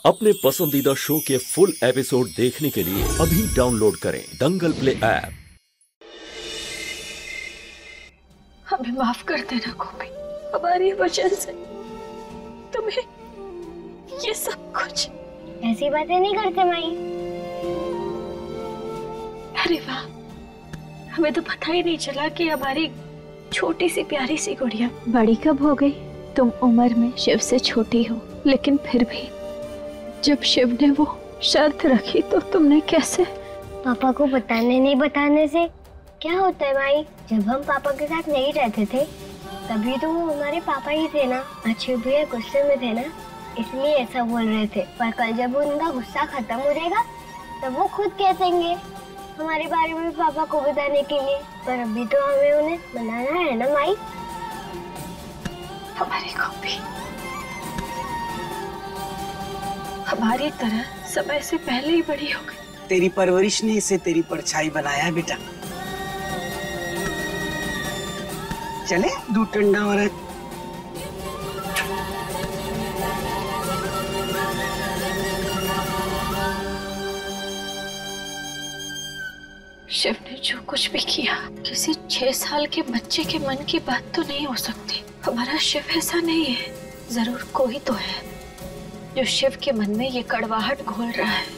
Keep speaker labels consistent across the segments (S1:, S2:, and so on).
S1: अपने पसंदीदा शो के फुल एपिसोड देखने के लिए अभी डाउनलोड करें दंगल प्ले ऐप।
S2: हमें माफ कर देना गोपी, हमारी वजह से तुम्हें ये सब कुछ।
S3: ऐसी बातें नहीं करते माई।
S2: अरे वाह, हमें तो पता ही नहीं चला कि हमारी छोटी सी प्यारी सी गुड़िया बड़ी कब हो गई। तुम उम्र में शिव से छोटी हो, लेकिन फिर भी जब शिव ने वो शर्त रखी तो तुमने कैसे?
S3: पापा को बताने नहीं बताने से क्या होता है माई? जब हम पापा के साथ नहीं रहते थे तभी तो वो हमारे पापा ही थे ना। अच्छे भैया गुस्से में थे ना, इसलिए ऐसा बोल रहे थे। पर कल जब उनका गुस्सा खत्म हो जाएगा तब वो खुद कह देंगे हमारे बारे में पापा को बताने के लिए। पर अभी तो हमें उन्हें मनाना है ना माई।
S2: हमारी गोपी हमारी तरह समय से पहले ही बड़ी हो गई।
S4: तेरी परवरिश ने इसे तेरी परछाई बनाया बेटा। चले दूध ठंडा हो रहा है।
S2: शिव ने जो कुछ भी किया, किसी 6 साल के बच्चे के मन की बात तो नहीं हो सकती। हमारा शिव ऐसा नहीं है। जरूर कोई तो है जो शिव के मन में ये कड़वाहट घोल रहा है।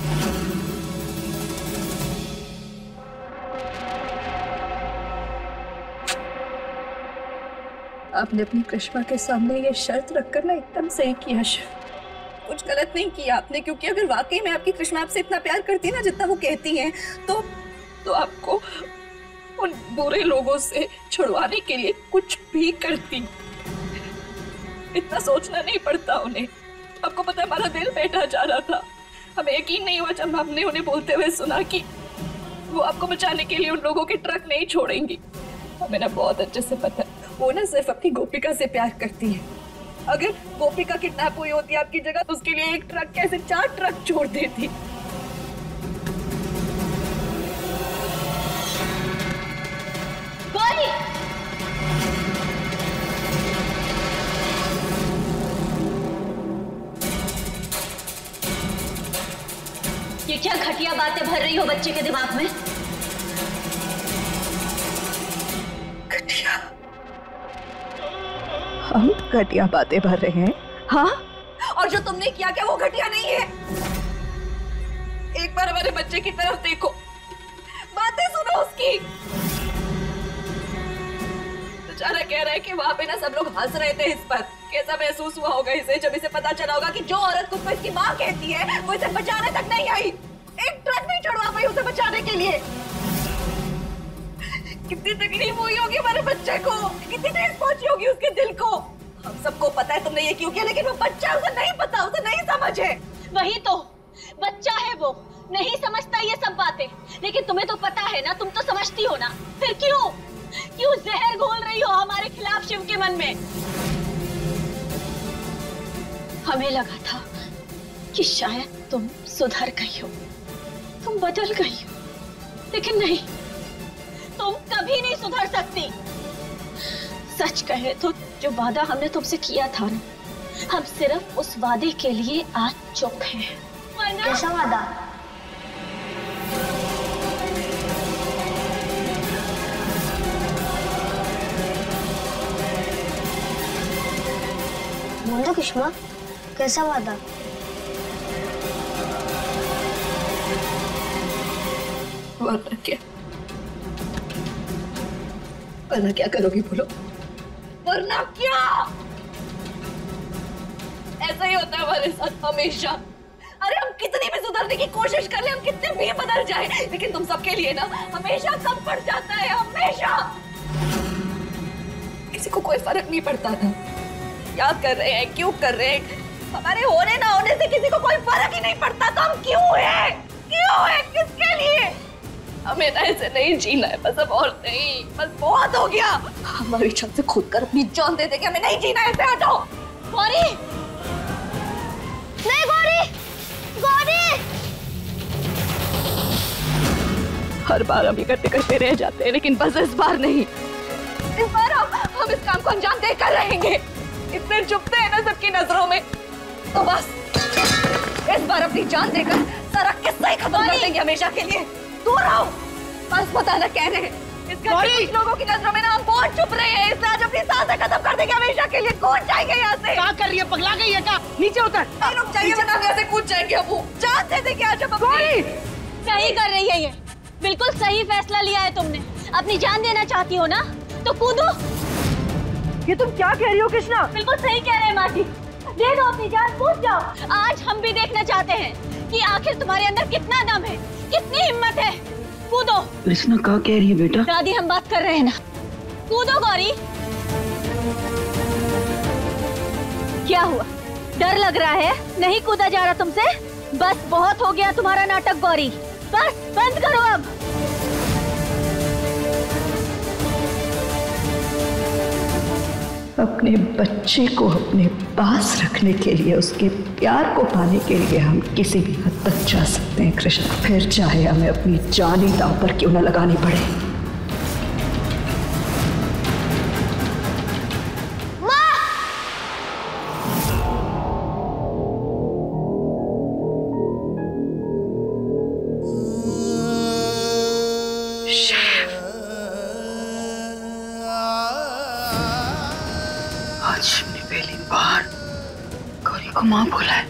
S5: आपने अपनी करिश्मा के सामने ये शर्त रखकर ना एकदम सही किया शिव। कुछ गलत नहीं किया आपने, क्योंकि अगर वाकई में आपकी करिश्मा आपसे इतना प्यार करती है ना जितना वो कहती हैं, तो आपको उन बुरे लोगों से छुड़वाने के लिए कुछ भी करती। इतना सोचना नहीं पड़ता उन्हें। आपको पता है हमारा दिल बैठा जा रहा था। हमें यकीन नहीं हुआ जब हमने उन्हें बोलते हुए सुना कि वो आपको बचाने के लिए उन लोगों के ट्रक नहीं छोड़ेंगी। हमें ना बहुत अच्छे से पता है वो ना सिर्फ अपनी गोपिका से प्यार करती है। अगर गोपिका किडनैप हुई होती आपकी जगह तो उसके लिए एक ट्रक कैसे 4 ट्रक छोड़ देती।
S6: ये क्या घटिया बातें भर रही हो बच्चे के दिमाग में?
S5: घटिया? हम घटिया बातें भर रहे हैं? हाँ, और जो तुमने किया क्या वो घटिया नहीं है? एक बार हमारे बच्चे की तरफ देखो, बातें सुनो उसकी। बेचारा कह रहा है कि वहां पे ना सब लोग हंस रहे थे इस पर। कैसा महसूस हुआ होगा इसे जब इसे पता चला होगा कि जो औरत खुद को इसकी माँ कहती है वो इसे बचाने तक नहीं आई। एक ट्रक नहीं छुड़वा पाई उसे बचाने के लिए। कितनी तकलीफ हुई होगी हमारे बच्चे को, कितनी ठेस पहुंची होगी उसके दिल को। हम सबको पता है तुमने ये क्यों किया, लेकिन वो बच्चा उसे नहीं पता, उसे नहीं समझ है।
S6: वही तो, बच्चा है वो, नहीं समझता ये सब बातें। लेकिन तुम्हें तो पता है ना, तुम तो समझती हो ना। फिर क्यों जहर घोल रही हो हमारे खिलाफ शिव के मन में? हमें लगा था कि शायद तुम सुधर गई हो, तुम बदल गई हो, लेकिन नहीं, तुम कभी नहीं सुधर सकती। सच कहे तो जो वादा हमने तुमसे किया था ना, हम सिर्फ उस वादे के लिए आज चुप हैं।
S3: कैसा वादा? बोलो करिश्मा, कैसा वादा?
S5: वरना क्या? वरना क्या करोगी बोलो? वरना क्या? ऐसा ही होता है हमारे साथ हमेशा। अरे हम कितनी भी सुधरने की कोशिश कर ले, हम कितने भी बदल जाए, लेकिन तुम सबके लिए ना हमेशा कम पड़ जाता है। हमेशा किसी को कोई फर्क नहीं पड़ता था। याद कर रहे हैं, क्यों कर रहे हैं? हमारे होने ना होने से किसी को कोई फर्क ही नहीं पड़ता। तो हम क्यों है? किसके लिए? हमें ना ऐसे नहीं जीना है, बस अब और नहीं, बस बहुत हो गया। हमारी इच्छा से खुद कर अपनी जान दे देंगे, हमें नहीं जीना है। ऐसे हटो।
S3: गौरी, नहीं गौरी, गौरी।
S5: हर बार हम इकट्ठे करते रह जाते हैं, लेकिन बस इस बार नहीं। इस बार हम इस काम को अंजाम देकर रहेंगे। इतने चुपते हैं ना सबकी नजरों में, तो बस अपनी जान देकर सारा किस्सा ही खत्म कर देंगे हमेशा के लिए। दूर रहो, बस बताना कह रहे हैं इसका कुछ लोगों की नजरों में ना हम बहुत चुप रहे हैं, इसलिए आज अपनी सांसें खत्म कर देंगे हमेशा के लिए। कूद जाएंगे यहाँ से। क्या कर रही है, पगला गई है क्या? नीचे उतर। नहीं रुक जाइए, वरना हम यहाँ से कूद जाएंगे। अब जान दे देंगे आज हम अपनी।
S6: सही कर रही है ये, बिल्कुल सही फैसला लिया है तुमने। अपनी जान देना चाहती हो ना तो कूदो।
S5: ये तुम क्या कह रही हो कृष्णा?
S6: बिल्कुल सही कह रहे हैं माँ जी, दे दो अपनी जान, कूद जाओ। आज हम भी देखना चाहते हैं कि आखिर तुम्हारे अंदर कितना दम है, कितनी हिम्मत है। कूदो।
S4: कृष्णा क्या कह रही है बेटा?
S6: दादी हम बात कर रहे हैं ना, कूदो गौरी। क्या हुआ, डर लग रहा है? नहीं कूदा जा रहा तुमसे? बस बहुत हो गया तुम्हारा नाटक गौरी, बस बंद करो अब।
S7: अपने बच्चे को अपने पास रखने के लिए, उसके प्यार को पाने के लिए हम किसी भी हद तक जा सकते हैं कृष्णा, फिर चाहे हमें अपनी जान ही दांव पर क्यों न लगानी पड़े।
S4: आज हमने पहली बार गौरी को माँ बोला है।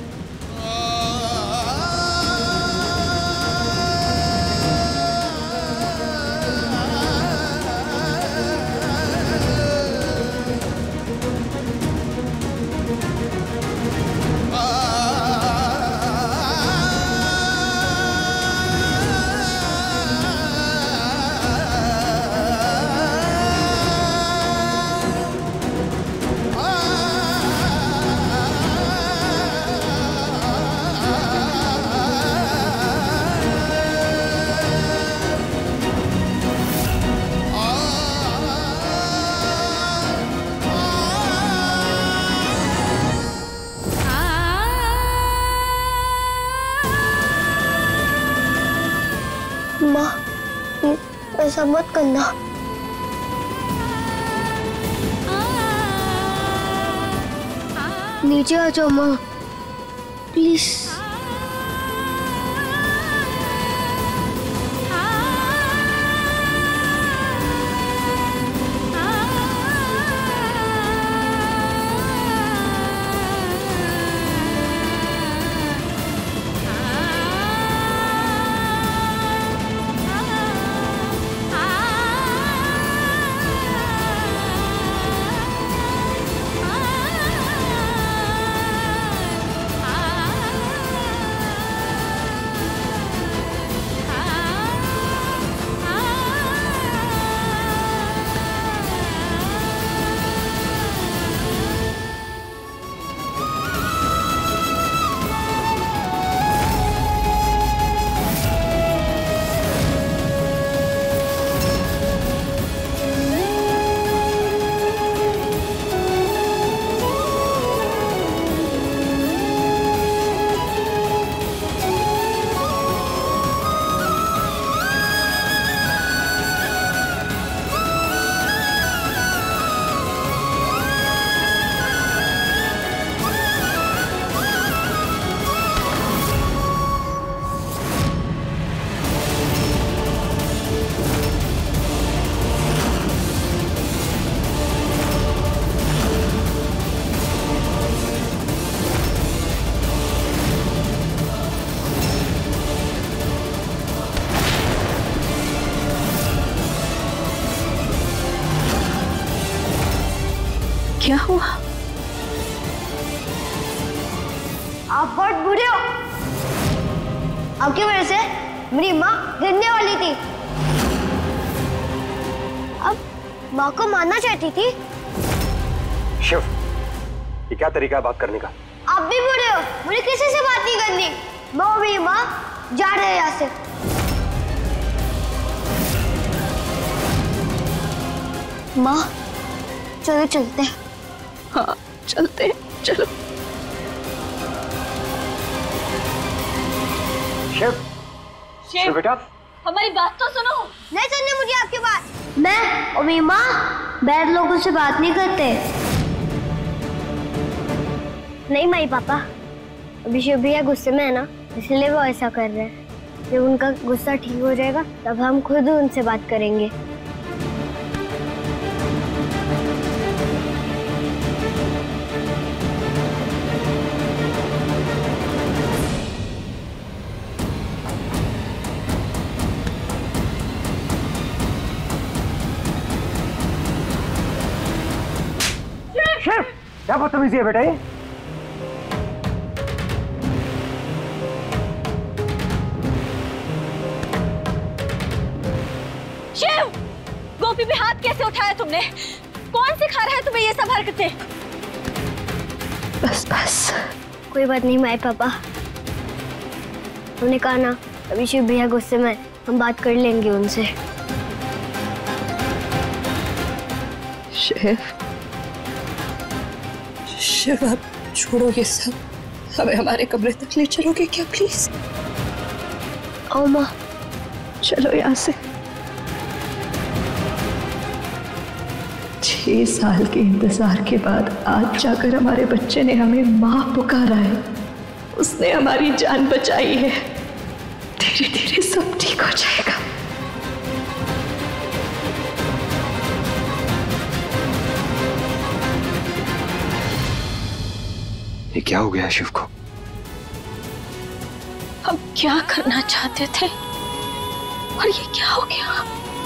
S3: माँ ऐसा मत करना। नीचे आ जाओ माँ, प्लीज।
S2: क्या हुआ?
S3: आप बहुत बुरे हो। आपकी वजह से मेरी माँ गिरने वाली थी। अब माँ को मारना चाहती थी।
S8: शिव, ये क्या तरीका है बात करने का?
S3: आप भी बुरे हो, मुझे किसी से बात नहीं करनी। मैं और मेरी माँ जा रहे हैं यहाँ से। माँ चलो चलते हैं।
S2: हाँ चलते हैं, चलो।
S8: शिव, शिव बेटा,
S6: हमारी बात तो सुनो।
S3: नहीं सुननी मुझे आपकी बात। मैं और मेरी माँ बैद लोगों से बात नहीं करते। नहीं माई पापा, अभी शिव भैया गुस्से में है ना, इसलिए वो ऐसा कर रहे हैं। जब उनका गुस्सा ठीक हो जाएगा तब हम खुद उनसे बात करेंगे।
S8: क्या बदतमीजी है बेटा ये?
S6: शिव, गोपी पे हाथ कैसे उठाया तुमने? कौन सिखा रहा है तुम्हें ये सब हरकतें?
S7: बस बस,
S3: कोई बात नहीं माई पापा, उन्होंने कहा ना अभी शिव भैया गुस्से में, हम बात कर लेंगे उनसे।
S7: शिव,
S5: शिव आप छोड़ो ये सब, हमें हमारे कमरे तक ले चलोगे क्या प्लीज?
S3: आओ माँ।
S7: चलो यहाँ से। 6 साल के इंतजार के बाद आज जाकर हमारे बच्चे ने हमें माँ पुकारा है। उसने हमारी जान बचाई है। धीरे धीरे सब ठीक हो जाएगा।
S8: ये क्या हो गया शिव को?
S6: हम क्या करना चाहते थे और ये क्या हो गया?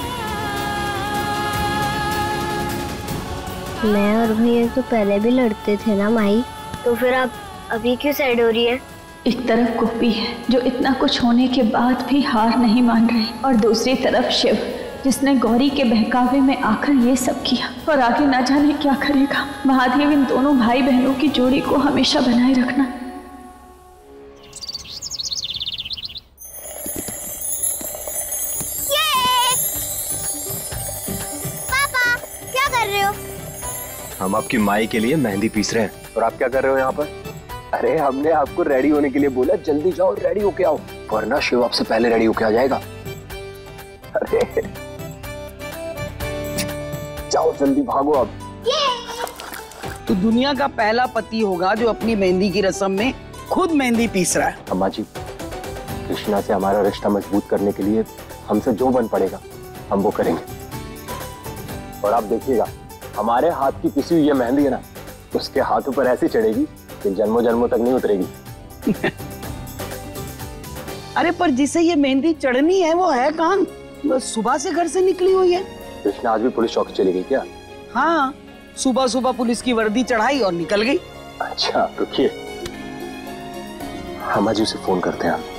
S3: मैं और भैया तो पहले भी लड़ते थे ना माई, तो फिर आप अभी क्यों साइड हो रही है?
S2: एक तरफ गोपी है जो इतना कुछ होने के बाद भी हार नहीं मान रही, और दूसरी तरफ शिव जिसने गौरी के बहकावे में आकर ये सब किया और आगे ना जाने क्या करेगा। महादेव इन दोनों भाई बहनों की जोड़ी को हमेशा बनाए रखना।
S3: पापा क्या कर रहे हो?
S8: हम आपकी माई के लिए मेहंदी पीस रहे हैं। और आप क्या कर रहे हो यहाँ पर? अरे हमने आपको रेडी होने के लिए बोला, जल्दी जाओ रेडी होके आओ, वरना शिव आपसे पहले रेडी होके आ जाएगा। अरे जाओ जल्दी भागो अब।
S9: तो दुनिया का पहला पति होगा जो अपनी मेहंदी की रस्म में खुद मेहंदी पीस रहा है।
S8: अम्मा जी, कृष्णा से हमारा रिश्ता मजबूत करने के लिए हमसे जो बन पड़ेगा हम वो करेंगे। और आप देखिएगा, हमारे हाथ की पिसी हुई ये मेहंदी है ना, उसके हाथों पर ऐसी चढ़ेगी कि जन्मों जन्मों तक नहीं उतरेगी।
S9: अरे पर जिसे ये मेहंदी चढ़नी है वो है कहाँ? बस सुबह से घर से निकली हुई है।
S8: कृष्णा आज भी पुलिस चौकी चली गई क्या?
S9: हाँ, सुबह सुबह पुलिस की वर्दी चढ़ाई और निकल गई।
S8: अच्छा रुकिए, अम्मा जी उसे फोन करते हैं।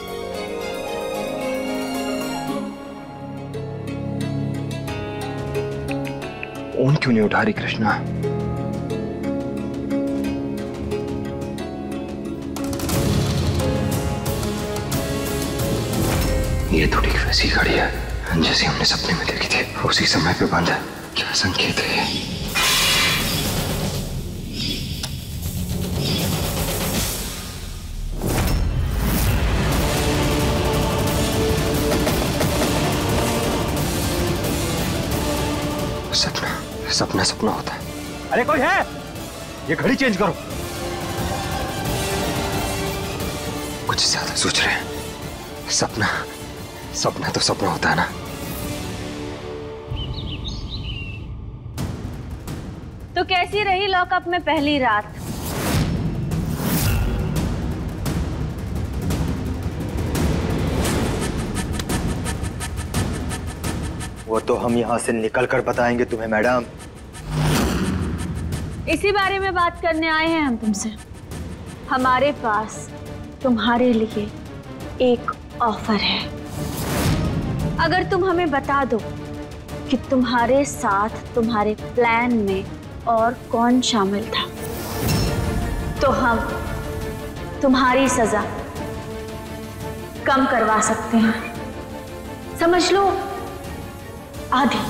S8: फोन क्यों नहीं उठा रही कृष्णा? ये थोड़ी वैसी घड़ी है जैसे हमने सपने में देखी थी, उसी समय पे बंद है। क्या संकेत है ये? सपना सपना होता है। अरे कोई है? ये घड़ी चेंज करो। कुछ ज्यादा सोच रहे हैं। सपना तो सपना होता है ना।
S2: तो कैसी रही लॉकअप में पहली रात?
S10: वो तो हम यहाँ से निकल कर बताएंगे तुम्हें मैडम।
S2: इसी बारे में बात करने आए हैं हम तुमसे। हमारे पास तुम्हारे लिए एक ऑफर है। अगर तुम हमें बता दो कि तुम्हारे साथ तुम्हारे प्लान में और कौन शामिल था, तो हम तुम्हारी सजा कम करवा सकते हैं। समझ लो, आधी।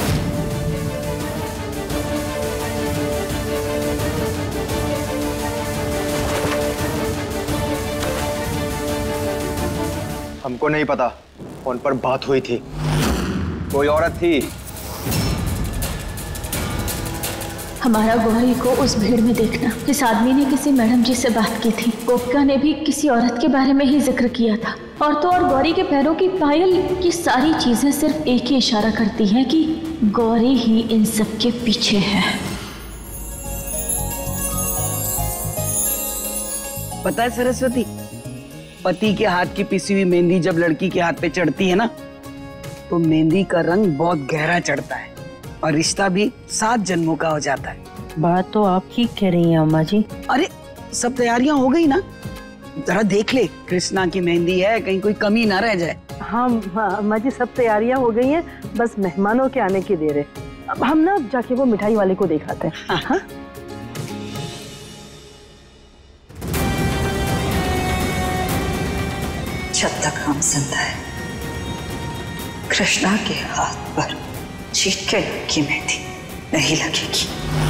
S10: हमको नहीं पता, फोन पर बात हुई थी। कोई औरत थी।
S2: हमारा गौरी को उस भीड़ में देखना। इस आदमी ने किसी मैडम जी से बात की थी, गोपिका ने भी किसी औरत के बारे में ही जिक्र किया था। और तो और गौरी के पैरों की पायल, ये सारी चीजें सिर्फ एक ही इशारा करती हैं कि गौरी ही इन सब के पीछे है।
S9: पता है सरस्वती, पति के हाथ की पिसी हुई मेहंदी जब लड़की के हाथ पे चढ़ती है ना, तो मेहंदी का रंग बहुत गहरा चढ़ता है और रिश्ता भी 7 जन्मों का हो जाता है।
S11: बात तो आप ठीक कह रही हैं अम्मा जी।
S9: अरे सब तैयारियां हो गई ना? जरा देख ले, कृष्णा की मेहंदी है, कहीं कोई कमी ना रह जाए।
S11: हाँ अम्मा जी, सब तैयारियां हो गई हैं, बस मेहमानों के आने की देर है। अब हम ना जाके वो मिठाई वाले को दिखाते हैं। हाँ?
S7: जब तक हम जिंदा है, कृष्णा के हाथ पर चीट के की मेहंदी नहीं लगेगी।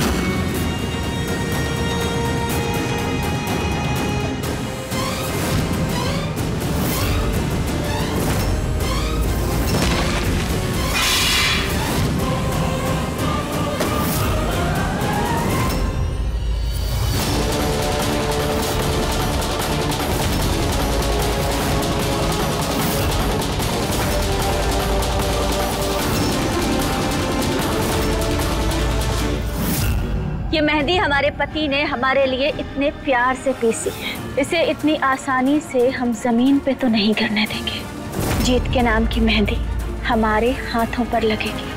S2: ये मेहंदी हमारे पति ने हमारे लिए इतने प्यार से पीसी है। इसे इतनी आसानी से हम जमीन पे तो नहीं गिरने देंगे। जीत के नाम की मेहंदी हमारे हाथों पर लगेगी।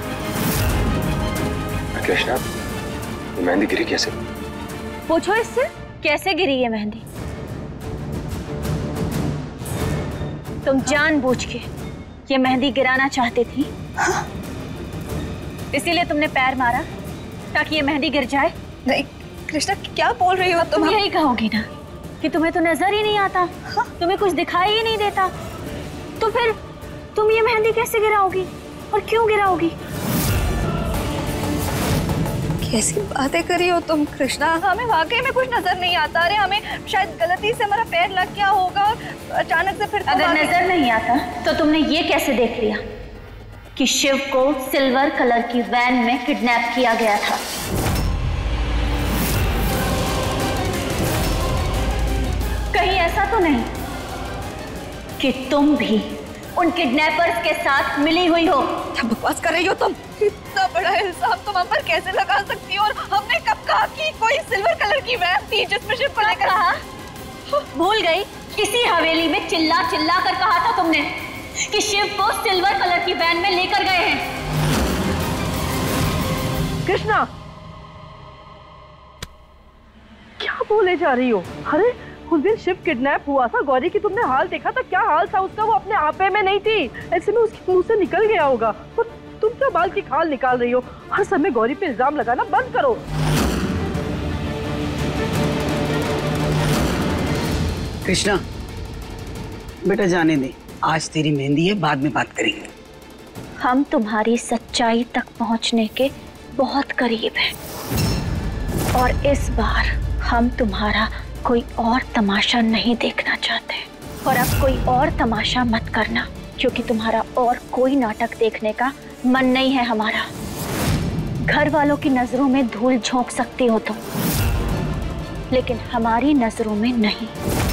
S8: कृष्णा, ये मेहंदी गिरी कैसे?
S2: पूछो इससे, कैसे गिरी ये मेहंदी? तुम जानबूझ के ये मेहंदी गिराना चाहती थी, इसीलिए तुमने पैर मारा ताकि ये मेहंदी गिर जाए।
S5: नहीं कृष्णा, क्या बोल रही हो तुम?
S2: यही कहोगी ना कि तुम्हें तो नजर ही नहीं आता, तुम्हें कुछ दिखाई ही नहीं देता, तो फिर तुम ये मेहंदी कैसे गिराओगी और क्यों गिराओगी?
S5: कैसी बातें करी हो तुम कृष्णा? हमें वाकई में कुछ नजर नहीं आता। अरे हमें शायद गलती से हमारा पैर लग गया होगा और अचानक से फिर
S2: अगर नजर नहीं आता तो तुमने ये कैसे देख लिया कि शिव को सिल्वर कलर की वैन में किडनैप किया गया था? कहीं ऐसा तो नहीं कि तुम भी उन किडनैपर्स के साथ मिली हुई हो?
S5: क्या बकवास कर रही हो तुम? इतना बड़ा इल्जाम तुम हम पर कैसे लगा सकती हो? और हमने कब कहा कि कोई सिल्वर कलर की वैन थी जिसमें शिव को लेकर?
S2: कहा? भूल गई? किसी हवेली में चिल्ला चिल्ला कर कहा था तुमने कि शिव को सिल्वर कलर की वैन में लेकर गए हैं।
S11: कृष्णा, क्या बोले जा रही हो? अरे उस दिन शिव किडनैप हुआ था, गौरी की तुमने हाल देखा था? क्या हाल था उसका? वो अपने आपे में नहीं थी, ऐसे में उसके मुंह से निकल गया होगा। और तुम क्या बाल की खाल निकाल रही हो? हर समय गौरी पे इल्जाम लगाना बंद करो।
S9: कृष्णा बेटा, जाने दे, आज तेरी मेहंदी है, बाद में बात करेंगे।
S2: हम तुम्हारी सच्चाई तक पहुंचने के बहुत करीब हैं और इस बार हम तुम्हारा कोई और तमाशा नहीं देखना चाहते। और अब कोई और तमाशा मत करना, क्योंकि तुम्हारा और कोई नाटक देखने का मन नहीं है हमारा। घर वालों की नजरों में धूल झोंक सकती हो तुम, लेकिन हमारी नजरों में नहीं।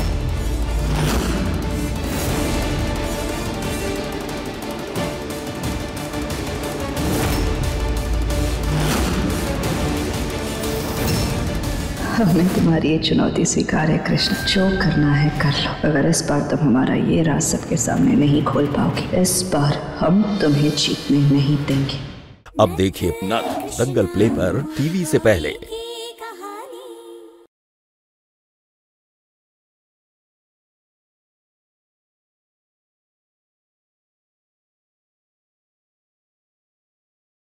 S7: हमने तुम्हारी ये चुनौती स्वीकार है कृष्ण, जो करना है कर लो। अगर इस बार तुम हमारा ये राज सबके सामने नहीं खोल पाओगे, इस बार हम तुम्हें जीतने नहीं देंगे।
S1: अब देखिए नट दंगल प्ले पर टीवी से पहले।